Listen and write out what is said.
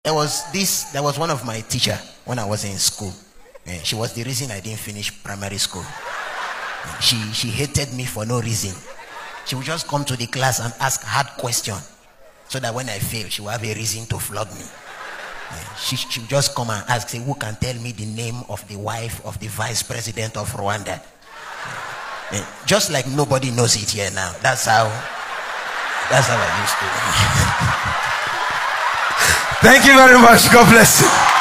There was one of my teacher when I was in school. She was the reason I didn't finish primary school. She hated me for no reason. She would just come to the class and ask hard questions so that when I fail, she would have a reason to flog me. She would just come and ask, say, who can tell me the name of the wife of the vice president of Rwanda? Just like nobody knows it here now. That's how I used to. Thank you very much. God bless you.